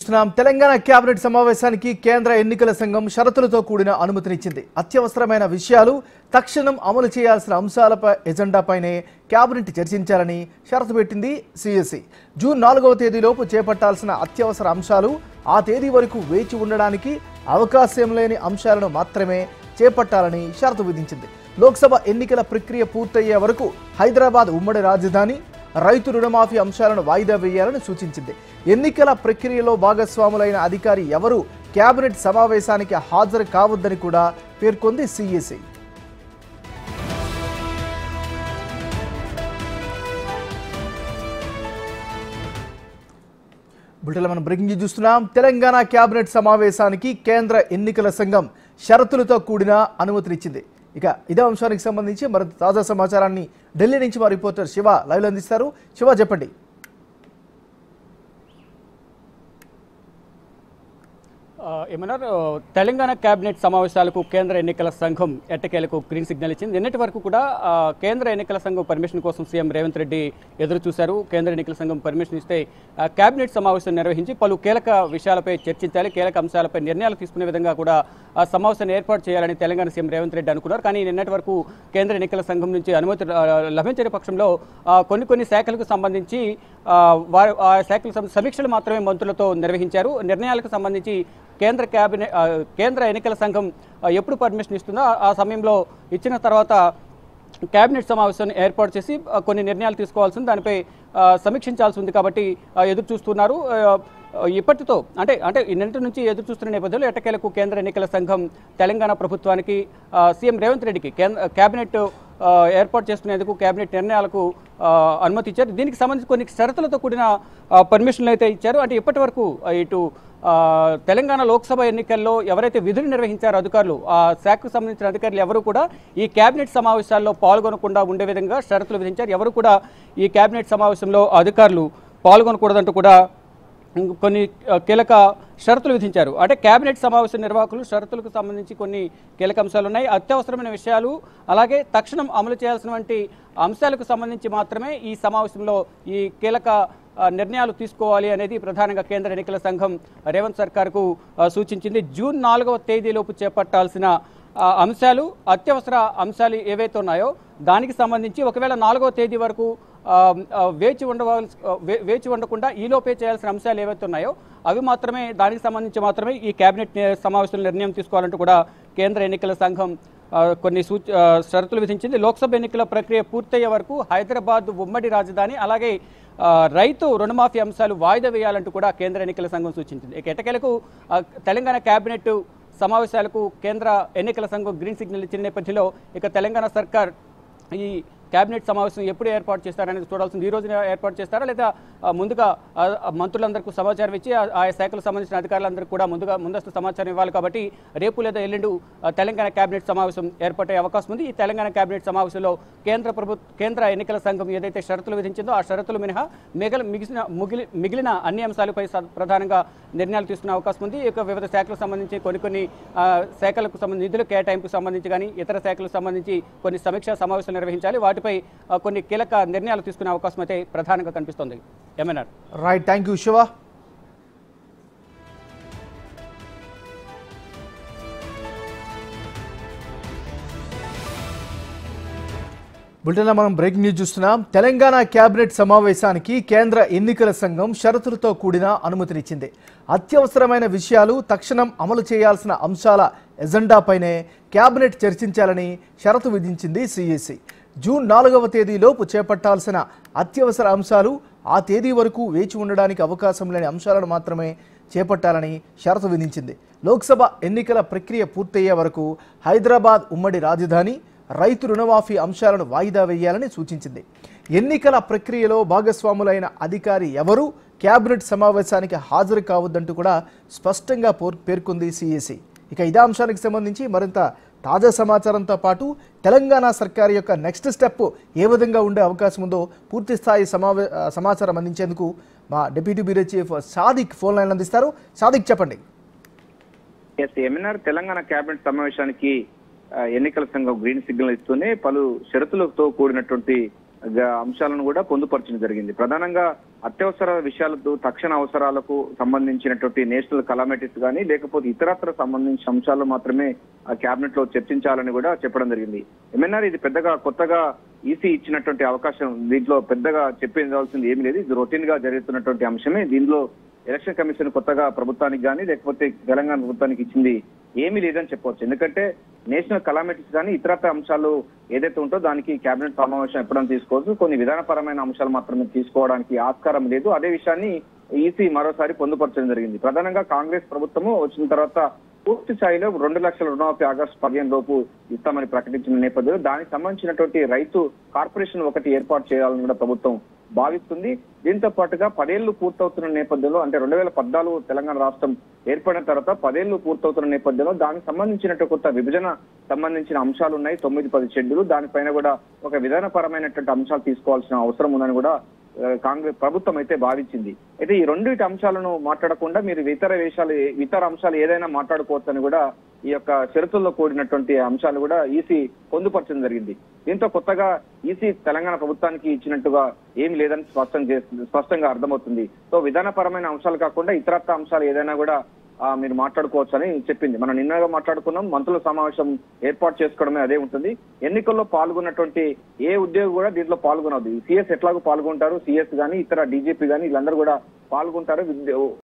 Telangana cabinet సమావేశానికి కేంద్ర ఎన్నికల సంఘం షరతులతో కూడిన అనుమతినిచ్చింది. అత్యవసరమైన విషయాలు తక్షణం అమలు చేయాల్సిన అంశాలపై ఎజెండాపైనే కేబినెట్ చర్చించాలని షరతు పెట్టింది సిఎస్సి. జూన్ 4వ తేదీలోపు చేపట్టాల్సిన అత్యవసర అంశాలు ఆ తేదీ వరకు వేచి ఉండడానికి అవకాశం లేని అంశాలను మాత్రమే చేపట్టాలని షరతు విధించింది. లోక్సభ ఎన్నికల ప్రక్రియ పూర్తయ్యే వరకు హైదరాబాద్ ఉమ్మడి రాజధాని, రైతు రుణమాఫీ అంశాలను వాయిదా వేయాలని సూచించింది. ఎన్నికల ప్రక్రియలో భాగస్వాములైన అధికారి ఎవరు కేబినెట్ సమావేశానికి హాజరు కావద్దని కూడా పేర్కొంది సిఎస్సి. బులెటిన్లో మనం బ్రేకింగ్ న్యూస్ చూస్తున్నాం. తెలంగాణ కేబినెట్ సమావేశానికి కేంద్ర ఎన్నికల సంఘం షరతులతో కూడిన అనుమతినిచ్చింది. ఇక ఇదే అంశానికి సంబంధించి మరింత తాజా సమాచారాన్ని ఢిల్లీ నుంచి మా రిపోర్టర్ శివ లైవ్లో అందిస్తారు. శివ, చెప్పండి. ఏమన్నారు, తెలంగాణ కేబినెట్ సమావేశాలకు కేంద్ర ఎన్నికల సంఘం ఎట్టకేలకు గ్రీన్ సిగ్నల్ ఇచ్చింది. నిన్నటి వరకు కూడా కేంద్ర ఎన్నికల సంఘం పర్మిషన్ కోసం సీఎం రేవంత్ రెడ్డి ఎదురు చూశారు. కేంద్ర ఎన్నికల సంఘం పర్మిషన్ ఇస్తే కేబినెట్ సమావేశం నిర్వహించి పలు కీలక విషయాలపై చర్చించాలి, కీలక అంశాలపై నిర్ణయాలు తీసుకునే విధంగా కూడా ఆ సమావేశాన్ని ఏర్పాటు చేయాలని తెలంగాణ సీఎం రేవంత్ రెడ్డి అనుకున్నారు. కానీ నిన్నటి వరకు కేంద్ర ఎన్నికల సంఘం నుంచి అనుమతి లభించని పక్షంలో కొన్ని శాఖలకు సంబంధించి ఆ శాఖల సమీక్షలు మాత్రమే మంత్రులతో నిర్వహించారు. నిర్ణయాలకు సంబంధించి కేంద్ర ఎన్నికల సంఘం ఎప్పుడు పర్మిషన్ ఇస్తుందో ఆ సమయంలో ఇచ్చిన తర్వాత కేబినెట్ సమావేశాన్ని ఏర్పాటు చేసి కొన్ని నిర్ణయాలు తీసుకోవాల్సింది, దానిపై సమీక్షించాల్సి ఉంది. కాబట్టి ఎదురు చూస్తున్నారు. ఇప్పటితో అంటే నిన్నటి నుంచి ఎదురు చూస్తున్న నేపథ్యంలో ఎట్టకేలకు కేంద్ర ఎన్నికల సంఘం తెలంగాణ ప్రభుత్వానికి సీఎం రేవంత్ రెడ్డికి కేబినెట్ ఏర్పాటు చేసుకునేందుకు కేబినెట్ నిర్ణయాలకు అనుమతి ఇచ్చారు. దీనికి సంబంధించి కొన్ని షరతులతో కూడిన పర్మిషన్లు అయితే ఇచ్చారు. అంటే ఇప్పటి వరకు ఇటు తెలంగాణ లోక్సభ ఎన్నికల్లో ఎవరైతే విధులు నిర్వహించారో అధికారులు, ఆ శాఖకు సంబంధించిన అధికారులు ఎవరు కూడా ఈ కేబినెట్ సమావేశాల్లో పాల్గొనకుండా ఉండే విధంగా షరతులు విధించారు. ఎవరు కూడా ఈ కేబినెట్ సమావేశంలో అధికారులు పాల్గొనకూడదంటూ కూడా కొన్ని కీలక షరతులు విధించారు. అంటే కేబినెట్ సమావేశ నిర్వాహకులు షరతులకు సంబంధించి కొన్ని కీలక అంశాలు ఉన్నాయి. అత్యవసరమైన విషయాలు అలాగే తక్షణం అమలు చేయాల్సినటువంటి అంశాలకు సంబంధించి మాత్రమే ఈ సమావేశంలో ఈ కీలక నిర్ణయాలు తీసుకోవాలి అనేది ప్రధానంగా కేంద్ర ఎన్నికల సంఘం రేవంత్ సర్కార్కు సూచించింది. జూన్ 4వ తేదీలోపు చేపట్టాల్సిన అంశాలు, అత్యవసర అంశాలు ఏవైతే ఉన్నాయో దానికి సంబంధించి ఒకవేళ 4వ తేదీ వరకు వేచి ఉండకుండా ఈలోపే చేయాల్సిన అంశాలు ఏవైతే ఉన్నాయో అవి మాత్రమే, దానికి సంబంధించి మాత్రమే ఈ కేబినెట్ సమావేశంలో నిర్ణయం తీసుకోవాలంటూ కూడా కేంద్ర ఎన్నికల సంఘం కొన్ని షరతులు విధించింది. లోక్సభ ఎన్నికల ప్రక్రియ పూర్తయ్యే వరకు హైదరాబాద్ ఉమ్మడి రాజధాని అలాగే రైతు రుణమాఫీ అంశాలు వాయిదా వేయాలంటూ కూడా కేంద్ర ఎన్నికల సంఘం సూచించింది. ఇక ఎట్టకేలకు తెలంగాణ కేబినెట్ సమావేశాలకు కేంద్ర ఎన్నికల సంఘం గ్రీన్ సిగ్నల్ ఇచ్చిన నేపథ్యంలో ఇక తెలంగాణ సర్కార్ ఈ కేబినెట్ సమావేశం ఎప్పుడు ఏర్పాటు చేస్తారనేది చూడాల్సింది. ఈ రోజున ఏర్పాటు చేస్తారా లేదా ముందుగా మంత్రులందరికీ సమాచారం ఇచ్చి ఆయా శాఖలకు సంబంధించిన అధికారులందరికీ కూడా ముందస్తు సమాచారం ఇవ్వాలి. కాబట్టి రేపు లేదా ఎల్లుండి తెలంగాణ కేబినెట్ సమావేశం ఏర్పడే అవకాశం ఉంది. ఈ తెలంగాణ కేబినెట్ సమావేశంలో కేంద్ర ఎన్నికల సంఘం ఏదైతే షరతులు విధించిందో ఆ షరతులు మినహా మిగిలిన అన్ని అంశాలపై ప్రధానంగా నిర్ణయాలు తీసుకునే అవకాశం ఉంది. ఇక వివిధ శాఖలకు సంబంధించి కొన్ని శాఖలకు సంబంధించి నిధుల కేటాయింపుకు సంబంధించి కానీ ఇతర శాఖలకు సంబంధించి కొన్ని సమీక్షా సమావేశాలు నిర్వహించాలి. వాటిపై కొన్ని కీలక నిర్ణయాలు తీసుకునే అవకాశం అయితే ప్రధానంగా కనిపిస్తుంది. ఏమన్నారు? Right, thank you Shiva. బులెటిన్లో మనం బ్రేకింగ్ న్యూస్ చూస్తున్నాం. తెలంగాణ కేబినెట్ సమావేశానికి కేంద్ర ఎన్నికల సంఘం షరతులతో కూడిన అనుమతినిచ్చింది. అత్యవసరమైన విషయాలు తక్షణం అమలు చేయాల్సిన అంశాల ఎజెండాపైనే కేబినెట్ చర్చించాలని షరతు విధించింది సిఎస్సి. జూన్ 4వ తేదీలోపు చేపట్టాల్సిన అత్యవసర అంశాలు ఆ తేదీ వరకు వేచి ఉండడానికి అవకాశం లేని అంశాలను మాత్రమే చేపట్టాలని షరతు విధించింది. లోక్సభ ఎన్నికల ప్రక్రియ పూర్తయ్యే వరకు హైదరాబాద్ ఉమ్మడి రాజధాని, రైతు రుణమాఫీ అంశాలను వాయిదా వేయాలని సూచించింది. ఎన్నికల ప్రక్రియలో భాగస్వాములైన అధికారి ఎవరు కేబినెట్ సమావేశానికి హాజరు కావద్దంటూ కూడా స్పష్టంగా పేర్కొంది సిఎస్సి. ఇక ఇదే అంశానికి సంబంధించి మరింత తాజా సమాచారంతో పాటు తెలంగాణ సర్కార్ యొక్క నెక్స్ట్ స్టెప్ ఏ విధంగా ఉండే అవకాశం ఉందో పూర్తి స్థాయి సమాచారం అందించేందుకు మా deputy bureau chief Sadiq phone line అందిస్తారు. సాదిక్, చెప్పండి. తెలంగాణ కేబినెట్ సమావేశానికి ఎన్నికల సంఘం గ్రీన్ సిగ్నల్ ఇస్తూనే పలు షరతులతో కూడినటువంటి అంశాలను కూడా పొందుపరచడం జరిగింది. ప్రధానంగా అత్యవసర విషయాలకు తక్షణ అవసరాలకు సంబంధించినటువంటి నేషనల్ కలామిటీస్ కానీ లేకపోతే ఇతరత్ర సంబంధించిన అంశాలు మాత్రమే ఆ కేబినెట్ లో చర్చించాలని కూడా చెప్పడం జరిగింది. ఏమన్నారు ఇది పెద్దగా కొత్తగా ఈసీ ఇచ్చినటువంటి అవకాశం, దీంట్లో పెద్దగా చెప్పాల్సింది ఏమీ లేదు. ఇది రొటీన్ గా జరుగుతున్నటువంటి అంశమే. దీనిలో ఎలక్షన్ కమిషన్ కొత్తగా ప్రభుత్వానికి కానీ లేకపోతే తెలంగాణ ప్రభుత్వానికి ఇచ్చింది ఏమీ లేదని చెప్పవచ్చు. ఎందుకంటే నేషనల్ కలామిటీస్ కానీ ఇతరత్ర అంశాలు ఏదైతే ఉంటో దానికి కేబినెట్ సమావేశం ఎప్పుడైనా తీసుకోవచ్చు. కొన్ని విధానపరమైన అంశాలు మాత్రమే తీసుకోవడానికి ఆస్కారం లేదు. అదే విషయాన్ని ఈసీ మరోసారి పొందుపరచడం జరిగింది. ప్రధానంగా కాంగ్రెస్ ప్రభుత్వము వచ్చిన తర్వాత పూర్తి స్థాయిలో 2 లక్షల రుణమాఫీ ఆగస్టు 15 లోపు ఇస్తామని ప్రకటించిన నేపథ్యంలో దానికి సంబంధించినటువంటి రైతు కార్పొరేషన్ ఒకటి ఏర్పాటు చేయాలని కూడా ప్రభుత్వం భావిస్తుంది. దీంతో పాటుగా 10 ఏళ్లు పూర్తవుతున్న నేపథ్యంలో, అంటే 2014 తెలంగాణ రాష్ట్రం ఏర్పడిన తర్వాత 10 ఏళ్లు పూర్తవుతున్న నేపథ్యంలో దానికి సంబంధించినట్టు కొత్త విభజన సంబంధించిన అంశాలు ఉన్నాయి. 9-10 షెడ్యూలు, దానిపైన కూడా ఒక విధానపరమైనటువంటి అంశాలు తీసుకోవాల్సిన అవసరం ఉందని కూడా కాంగ్రెస్ ప్రభుత్వం అయితే భావించింది. అయితే ఈ రెండింటి అంశాలను మాట్లాడకుండా మీరు ఇతర అంశాలు ఏదైనా మాట్లాడుకోవచ్చని కూడా ఈ యొక్క షరతుల్లో కూడినటువంటి అంశాలు కూడా ఈసీ పొందుపరచడం జరిగింది. దీంతో కొత్తగా ఈసీ తెలంగాణ ప్రభుత్వానికి ఇచ్చినట్టుగా ఏమి లేదని స్పష్టంగా అర్థమవుతుంది. సో విధానపరమైన అంశాలు కాకుండా ఇతరత్ర అంశాలు ఏదైనా కూడా మీరు మాట్లాడుకోవచ్చు అని చెప్పింది. మనం నిన్నగా మాట్లాడుకున్నాం, మంత్రుల సమావేశం ఏర్పాటు చేసుకోవడమే అదే ఉంటుంది. ఎన్నికల్లో పాల్గొన్నటువంటి ఏ ఉద్యోగి కూడా దీంట్లో పాల్గొనవద్దు. సిఎస్ ఎట్లాగో పాల్గొంటారు, సిఎస్ గానీ ఇతర డీజీపీ గానీ వీళ్ళందరూ కూడా పాల్గొంటారు.